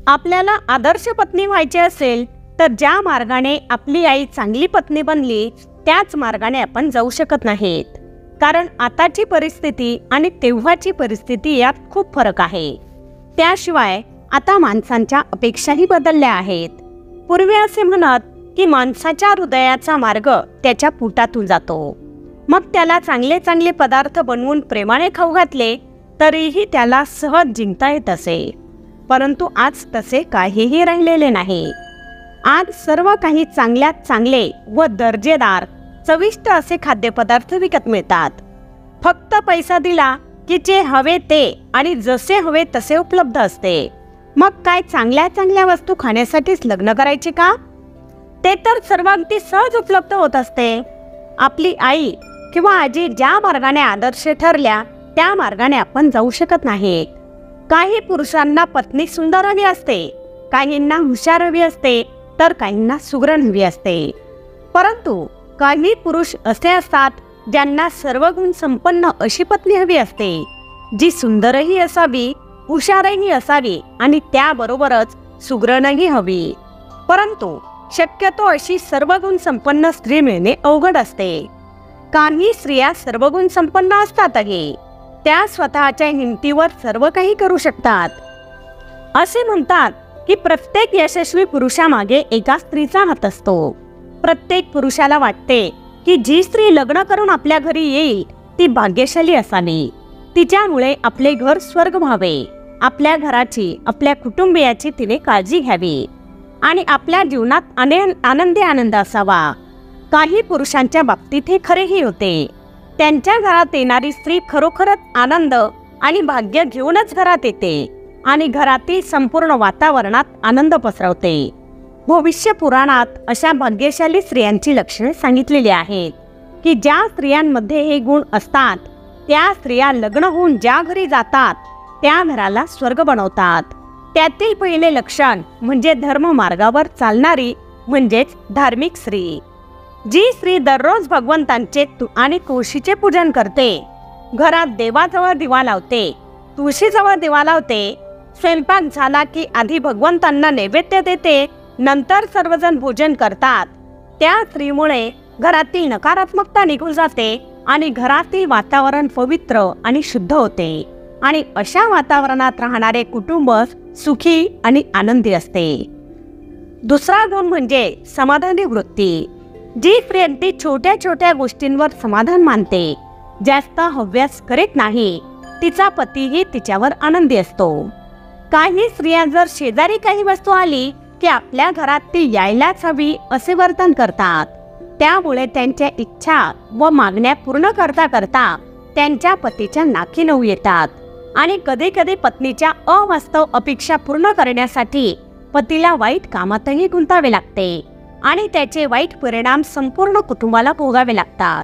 आपल्याला आदर्श पत्नी व्हायचे असेल तर ज्या मार्गाने आपली आई चांगली पत्नी बनली त्याच मार्गाने आपण जाऊ शकत नाहीत, कारण आताची परिस्थिती आणि तेव्हाची परिस्थिती यात खूप फरक आहे। त्याशिवाय आता माणसांच्या अपेक्षाही बदलल्या आहेत। पूर्वी असे म्हणत की माणसाच्या हृदयाचा मार्ग त्याच्या पोटातून जातो, मग त्याला चांगले चांगले पदार्थ बनवून प्रेमाने खाऊ घातले तरीही त्याला सहज जिंकता येत असे। परंतु आज तसे काहीही राहिलेले नाही। आज सर्व काही चांगल्यात चांगले व दर्जेदार चविष्ट असे खाद्यपदार्थ विकत मिळतात। फक्त पैसा दिला की जे हवे ते आणि जसे हवे तसे उपलब्ध असते। मग काय चांगल्या चांगल्या वस्तू खाण्यासाठीच लग्न करायचे का? ते तर सर्व अगदी सहज उपलब्ध होत असते। आपली आई किंवा आजी ज्या मार्गाने आदर्श ठरल्या त्या मार्गाने आपण जाऊ शकत नाही। काही पुरुषांना पत्नी सुंदर हवी असते, काहींना हुशार हवी असते, तर काहींना सुगरण हवी असते। परंतु काही पुरुष असे असतात ज्यांना सर्व गुण संपन्न अशी पत्नी हवी असते, जी सुंदरही असावी, हुशारही असावी आणि त्याबरोबरच सुगरणही हवी। परंतु शक्यतो अशी सर्व गुण संपन्न स्त्री मिळणे अवघड असते। काही स्त्रिया सर्व गुण संपन्न असतातही, त्या स्वतःच्या हिमतीवर सर्व काही करू शकतात। असे म्हणतात की प्रत्येक यशस्वी पुरुषामागे एका स्त्रीचा हात असतो। प्रत्येक पुरुषाला वाटते की जी स्त्री लग्न करून आपल्या घरी येईल ती भाग्यशाली असावी, तिच्यामुळे आपले घर स्वर्ग व्हावे, आपल्या घराची, आपल्या कुटुंबियाची तिने काळजी घ्यावी आणि आपल्या जीवनात आनंदी आनंद असावा। काही पुरुषांच्या बाबतीत हे खरेही होते। त्यांच्या घरात येणारी स्त्री खरोखरच आनंद आणि भाग्य घेऊनच घरात येते आणि घरातील संपूर्ण वातावरणात आनंद पसरवते। भविष्य पुराणात अशा भाग्यशाली स्त्रियांची लक्षणे सांगितलेली आहेत की ज्या स्त्रियांमध्ये हे गुण असतात त्या स्त्रिया लग्न होऊन ज्या घरी जातात त्या घराला स्वर्ग बनवतात। त्यातील पहिले लक्षण म्हणजे धर्म मार्गावर चालणारी म्हणजेच धार्मिक स्त्री। जी स्त्री दररोज भगवंतांचे आणि तुळशीचे पूजन करते, घरात देवाजवळ दिवा लावते, तुळशीजवळ दिवा लावते, स्वयंपाक झाला की आधी भगवंतांना नैवेद्य देते, नंतर सर्वजण भोजन करतात, त्या स्त्रीमुळे घरातील नकारात्मकता निघून जाते आणि घरातील वातावरण पवित्र आणि शुद्ध होते आणि अशा वातावरणात राहणारे कुटुंब सुखी आणि आनंदी असते। दुसरा गुण म्हणजे समाधानी वृत्ती। जी स्त्री अगदी छोट्या छोट्या गोष्टींवर समाधान मानते, जास्त हव्यास करीत नाही, तिचा पतीही तिच्यावर आनंदी असतो। काही स्त्रिया जर शेजारी काही वस्तू आली की आपल्या घरात ती यायलाच हवी असे वर्तन करतात, त्यामुळे त्यांच्या इच्छा व मागण्या पूर्ण करता करता त्यांच्या पतीच्या नाकी नऊ येतात आणि कधी कधी पत्नीच्या अवास्तव अपेक्षा पूर्ण करण्यासाठी पतीला वाईट कामातही गुंतावे लागते आणि त्याचे वाईट परिणाम संपूर्ण कुटुंबाला भोगावे लागतात।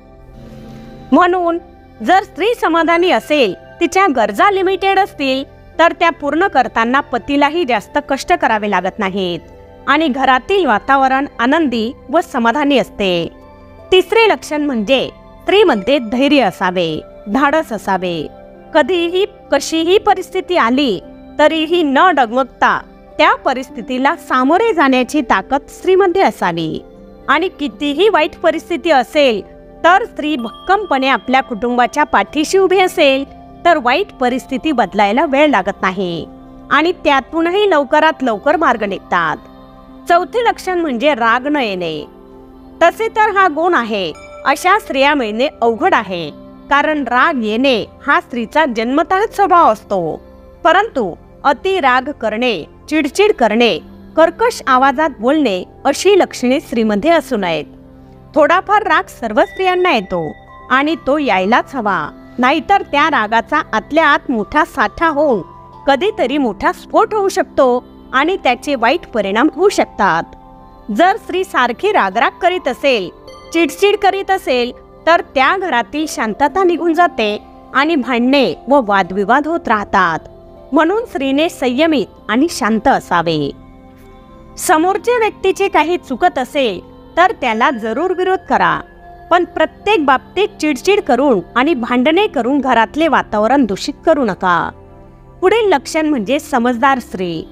म्हणून जर स्त्री समाधानी असेल, तिच्या गरजा लिमिटेड असतील तर त्या पूर्ण करताना पतीलाही जास्त कष्ट करावे लागत नाहीत आणि घरातील वातावरण आनंदी व समाधानी असते। तिसरे लक्षण म्हणजे स्त्रीमध्ये धैर्य असावे, धाडस असावे। कधीही कशीही परिस्थिती आली तरीही न डगमगता त्या परिस्थितीला सामोरे जाण्याची ताकद स्त्रीमध्ये असावी आणि कितीही वाईट परिस्थिती असेल तर स्त्री भक्कमपणे आपल्या कुटुंबाच्या पाठीशी उभी असेल तर वाईट परिस्थिती बदलायला वेळ लागत नाही आणि त्यातूनही लवकरात लवकर मार्ग निघतात। चौथे लक्षण म्हणजे राग न येणे। तसे तर हा गुण आहे, अशा स्त्रिया मिळणे अवघड आहे, कारण राग येणे हा स्त्रीचा जन्मतःच स्वभाव असतो। परंतु अति राग करणे, चिडचिड करणे, कर्कश आवाजात बोलणे अशी लक्षणे स्त्रीमध्ये असू नयेत। थोडाफार राग सर्व स्त्रियांना येतो आणि तो यायलाच हवा, नाहीतर त्या रागाचा आतल्या आत मोठा साठा होऊन कधीतरी मोठा स्फोट होऊ शकतो आणि त्याचे वाईट परिणाम होऊ शकतात। जर स्त्री सारखी रागराग करीत असेल, चिडचिड करीत असेल तर त्या घरातील शांतता निघून जाते आणि भांडणे व वादविवाद होत राहतात। म्हणून स्त्रीने संयमित आणि शांत असावे। समोरच्या व्यक्तीचे काही चुकत असेल तर त्याला जरूर विरोध करा, पण प्रत्येक बाबतीत चिडचिड करून आणि भांडणे करून घरातले वातावरण दूषित करू नका। पुढील लक्षण म्हणजे समजदार स्त्री।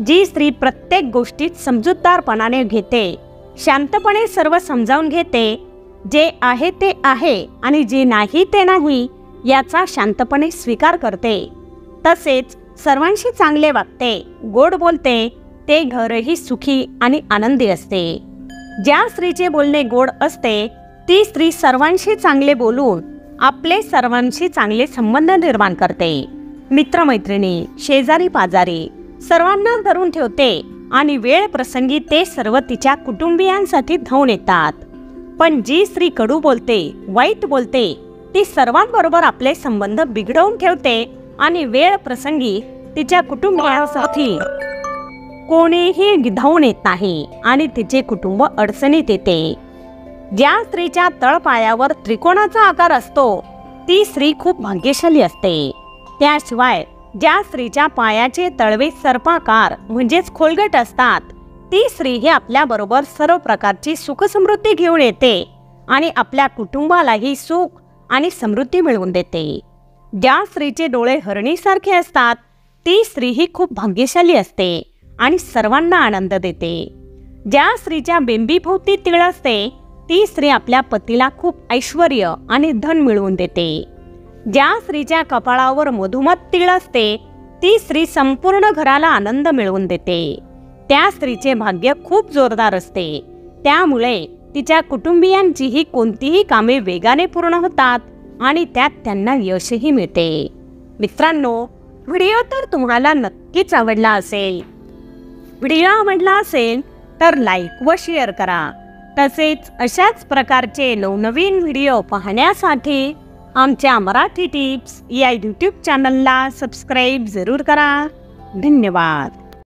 जी स्त्री प्रत्येक गोष्टीत समजूतदारपणाने घेते, शांतपणे सर्व समजावून घेते, जे आहे ते आहे आणि जे नाही ते नाही याचा शांतपणे स्वीकार करते, तसेच सर्वांशी चांगले वागते, गोड बोलते, ते घरही सुखी आणि आनंदी असते. ज्या स्त्रीचे बोलणे गोड असते ती स्त्री सर्वांशी चांगले बोलून आपले सर्वांशी चांगले संबंध निर्माण करते. मित्रमैत्रिणी, शेजारी पाजारी सर्वांना धरून ठेवते आणि वेळ प्रसंगी ते सर्व तिच्या कुटुंबियांसाठी धावून येतात. पण जी स्त्री कडू बोलते, वाईट बोलते, ती सर्वांबरोबर आपले संबंध बिघडवून ठेवते आणि वेळ प्रसंगी तिच्या कुटुंबियांसाठी कोणीही धावून येत नाही आणि तिचे कुटुंब अडचणीत येते. ज्या स्त्रीच्या तळपायावर त्रिकोणाचा आकार असतो ती स्त्री खूप भाग्यशाली असते. त्याशिवाय ज्या स्त्रीच्या पायाचे तळवे सर्पाकार म्हणजेच खोलगट असतात ती स्त्री ही आपल्याबरोबर सर्व प्रकारची सुखसमृद्धी घेऊन येते आणि आपल्या कुटुंबालाही सुख आणि समृद्धी मिळवून देते. ज्या स्त्रीचे डोळे हरणीसारखे असतात ती स्त्री ही खूप भाग्यशाली असते आणि सर्वांना आनंद देते. ज्या स्त्रीच्या बेंबीभोवती तिळ असते ती स्त्री आपल्या पतीला खूप ऐश्वर्य आणि धन मिळवून देते. ज्या स्त्रीच्या कपाळावर मधुमत तीळ असते ती स्त्री संपूर्ण घराला आनंद मिळवून देते. त्या स्त्रीचे भाग्य खूप जोरदार असते, त्यामुळे तिच्या कुटुंबियांचीही कोणतीही कामे वेगाने पूर्ण होतात आणि त्यात त्यांना यशही मिळते. मित्रांनो, व्हिडिओ तर तुम्हाला नक्कीच आवडला असेल. व्हिडिओ आवडला असेल तर लाईक व शेअर करा. तसेच अशाच प्रकारचे नवनवीन व्हिडिओ पाहण्यासाठी आमच्या मराठी टिप्स या यूट्यूब चॅनलला सबस्क्राईब जरूर करा. धन्यवाद.